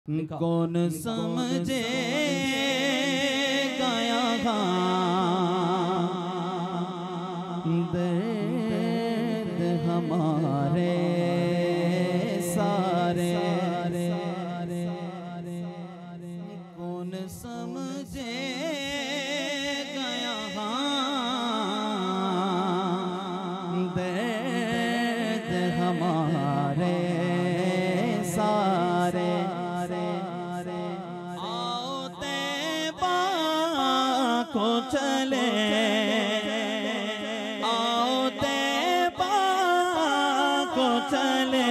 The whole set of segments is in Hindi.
कौन समझे गया दर्द हमारे सारे, कौन समझे गया दर्द हमारे सारे। आओ तैबा को चले, आओ तैबा को चले,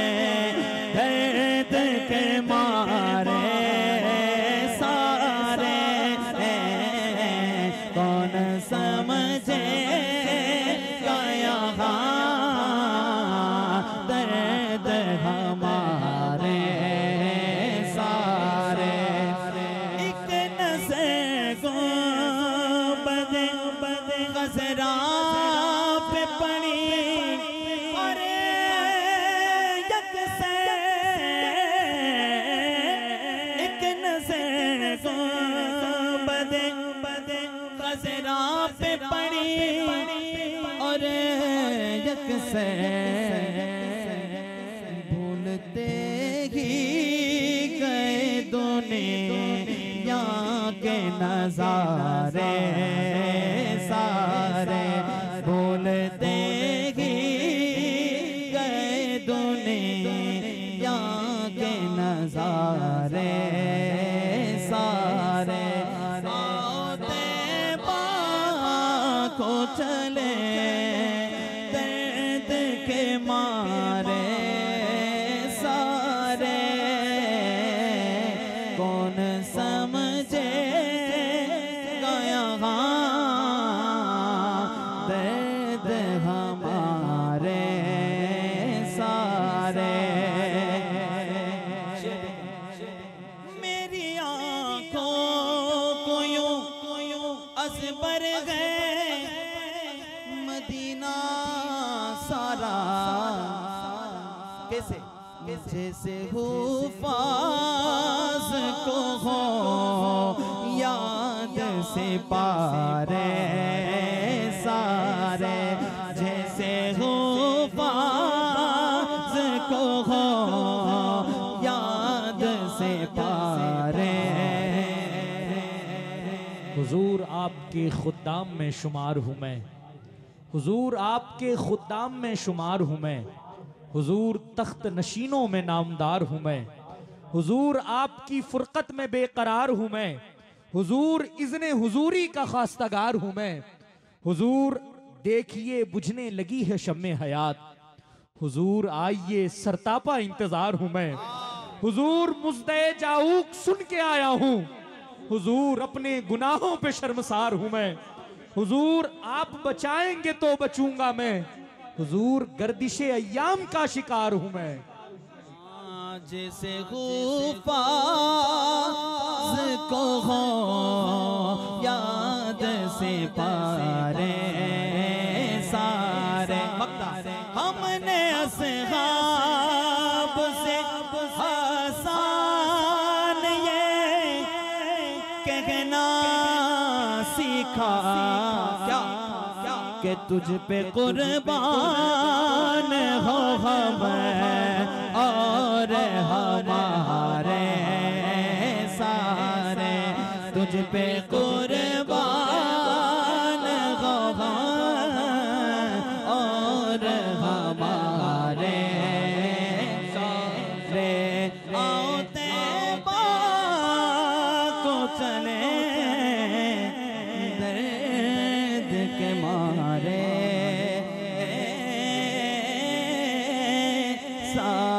दर्द के मारे सारे। कौन समझे गया दर्द हमारे सारे। एक नज़र को बदे बदे गजरा पे पड़ी, अरे यक से एक नज़र को बदे बदे गजरा पे पड़ी, और यक से भूलते ही गए दुनिया के नजारे सारे। भूलते ही गए दुनिया के नजारे सारे। आओ तैबा को चले, दर्द के मारे सारे। कौन समझे गया दर्द हमारे सारे। मेरी आंखों को यूं असबर गए मदीना सारा। कैसे जैसे हुफाज को हो याद से पारे सारे। जैसे हुफाज को हो याद से पारे। हुजूर आपके खुद्दाम में शुमार हूँ मैं, हुजूर आपके खुद्दाम में शुमार हूँ मैं। हुजूर तख्त नशीनों में नामदार हूँ मैं, हुजूर आपकी फुरकत में बेकरार हूँ मैं। हुजूर इज़्ने हुजूरी का खास्तगार हूँ मैं। हुजूर देखिए बुझने लगी है शम्मे हयात, हुजूर आइए सरतापा इंतजार हूँ मैं। हुजूर मुज़्दे जाऊक सुन के आया हूँ, हुजूर अपने गुनाहों पे शर्मसार हूँ मैं। हुजूर आप बचाएंगे तो बचूंगा मैं, हुजूर गर्दिशे अय्याम का शिकार हूँ मैं। जैसे हुफाज को हो याद से पारे सारे। हमने असहाब से आसान ये कहना सीखा क्या कि तुझ पे कुर्बान हो हम और हमारे सारे। तुझ पे कुर्बान हो हम और हमारे सारे। आओ तैबा को चले, दर्द के मारे सारे।